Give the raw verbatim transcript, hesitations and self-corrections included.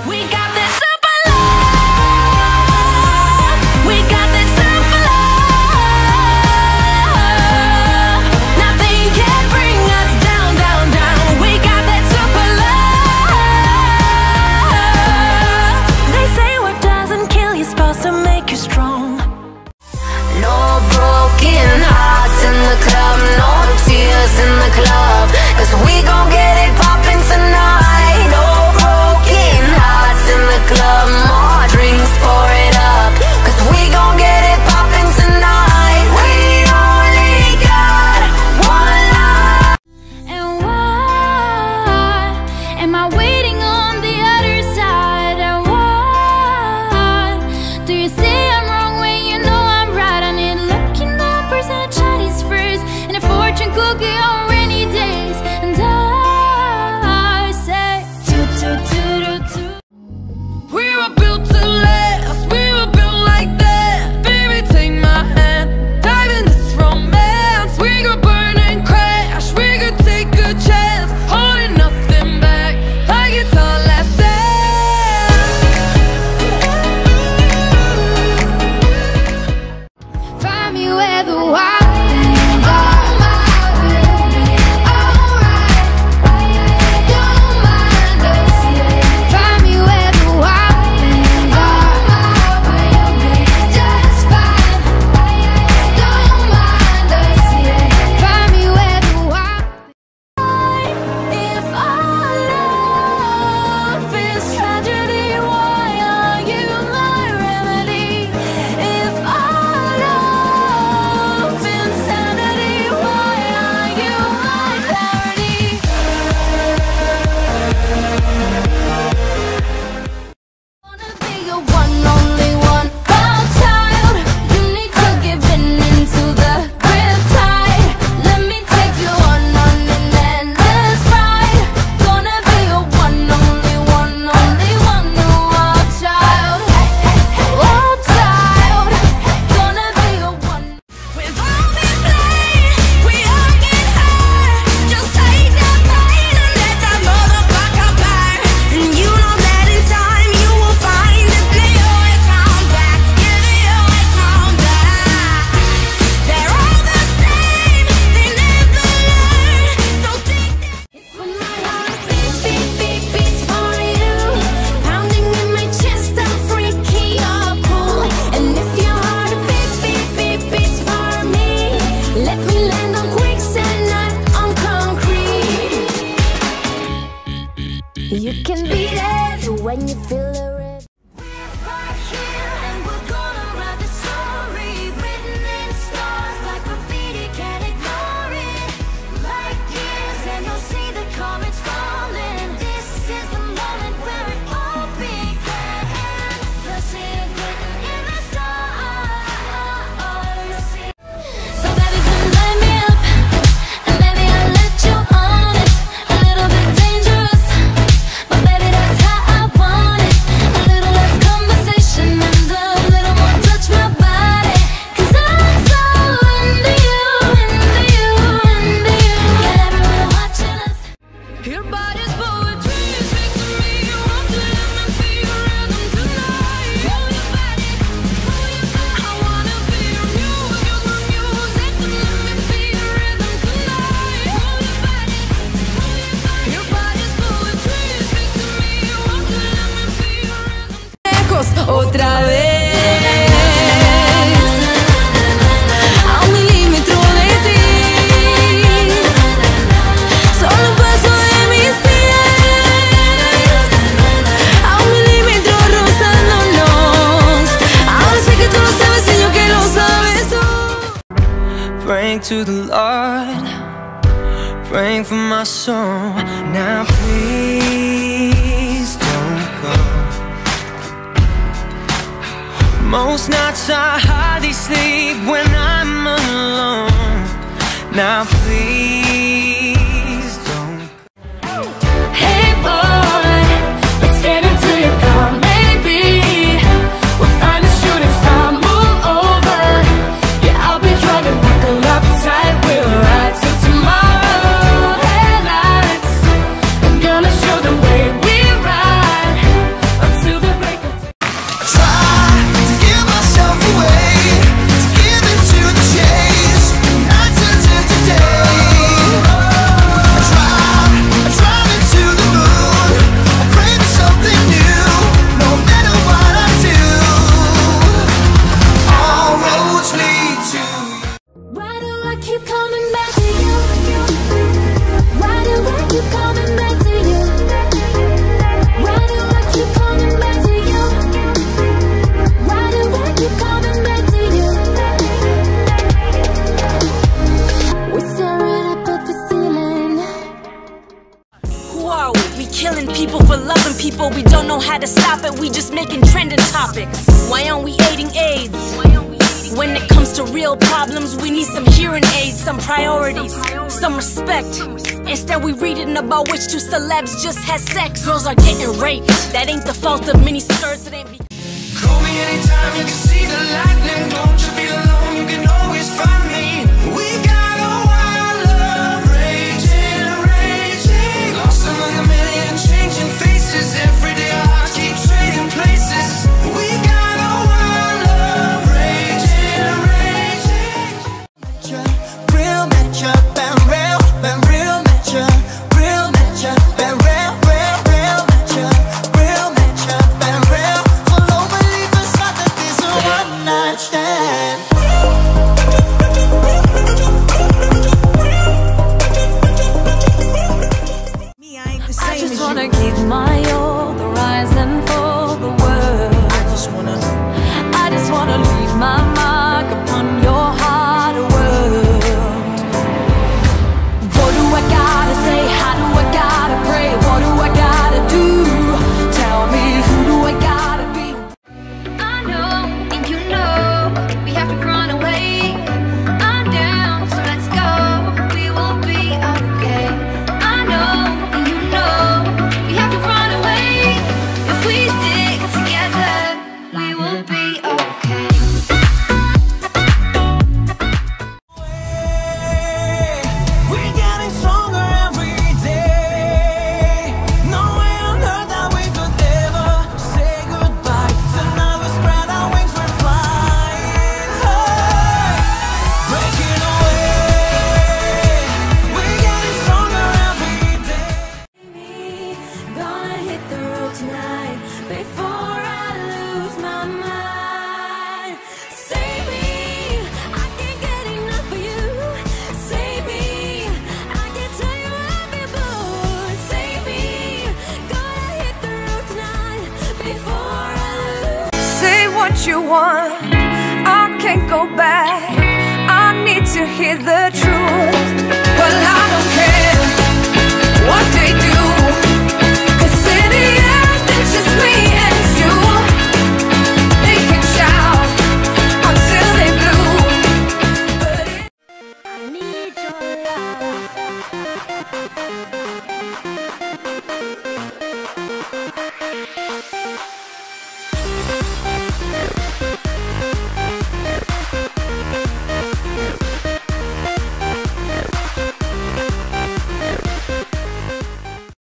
We got that super love. We got that super love. Nothing can bring us down, down, down. We got that super love. They say what doesn't kill you is supposed to make you strong. No broken hearts in the club, no tears in the club, 'cause we gon' get it poppin' tonight. No broken hearts in the club, more drinks, pour it up, 'cause we gon' get it poppin' tonight. We only got one life. And why am I waiting on the other side? And why do you say I'm wrong when you know I'm right? I need lucky numbers and a Chinese phrase and a fortune cookie on rainy days. And I say, toot, toot, toot, toot, toot. We were built to last, we were built like that. Baby, take my hand, dive in this romance. We could burn and crash, we could take a chance, holding nothing back, like it's our last dance. Find me where the wild things are. Find me where the wild things are. Just fine. Don't mind us yet. Find me where the wild. If our love is tragedy, why are you my remedy? If our love is insanity, why are you my clarity? Wanna be your one, only one. Wild child, you need to give in into the grip tide. Let me take you on on an endless ride. Gonna be your one, only one, only one. Wild child, wild child, gonna be your one. We've all been played, we all get hurt. Just take the pain and let that motherfucker burn. And you know that in time you will find that they always come back. Yeah, they always come back. They're all the same, they never learn. So think that it's when my heart beats, beat, beat, beats for you. Pounding in my chest, I'm freaky, you're cool. And if your heart beats, beat, beat, beats for me, let me land on quicksand, not on concrete. You can beat it when you feel the rhythm. We're right here and we're gonna write the story, written in stars like graffiti, can't ignore it. Like years and you'll see the comets falling. This is the moment where it all began. You'll see it written in the stars. So baby, come light me up, and baby I'll let you on it. A little bit dangerous, but baby that's how I want it. A little less conversation and a little more touch my body, 'cause I'm so into you, into you, into you. Got everyone watching us. Your body's poetry, speak to me. You want to let me feel your rhythm tonight. Move your body, move your body. I wanna be your muse, you're my music. So let me feel your rhythm tonight. Move your body, move your body. Your body's poetry, speak to me. You want to let me feel your rhythm. Lejos otra vez, a un milímetro de ti, solo un paso de mis pies, a un milímetro rozándonos. Ahora sé que tú lo sabes y yo que lo sabes tú. Praying to the Lord, praying for my soul. Now please don't go. Most nights I hardly sleep when I'm alone. Now please don't go. Hey boy, let's get into your car. Maybe we'll find a shooting star. Move over. Yeah, I'll be driving, buckle up tight. We'll ride till tomorrow. Headlights, I'm gonna show the way we ride. don't know how to stop it, we just making trending topics. Why aren't we aiding AIDS? When it comes to real problems, we need some hearing aids, some priorities, some respect. Instead we reading about which two celebs just had sex. Girls are getting raped, that ain't the fault of mini skirts, it ain't be. Call me anytime you can see the lightning. Don't you feel alone, you can always find me. We got a wild love raging, raging. Lost among a million changing faces. Every day our hearts keep trading places. We got a wild love raging, raging. Real matchup and real, and real matchup, real matchup and real, real, real matchup, real matchup and real. Follow believers, not that this is a one night stand. Me, I ain't the same I just as wanna you. give my all, the rise and fall, the world. I just wanna. I just wanna leave my mark upon your heart, world. What do I gotta say? How do I gotta pray? What do I gotta do? Tell me, who do I gotta be? I know, and you know, we have to run away. I'm down, so let's go. We will be okay. I know, and you know, we have to run away. If we stick together, we will be okay. We're getting stronger every day. No way on earth that we could ever say goodbye. Tonight we spread our wings, we're flying high, breaking away. We're getting stronger every day. Gonna hit the road tonight before I lose my mind. Save me, I can't get enough of you. Save me, I can't tell you I'll be blue. Save me, gonna hit the road tonight before I lose. Say what you want, I can't go back. I need to hear the truth. Well, I don't care.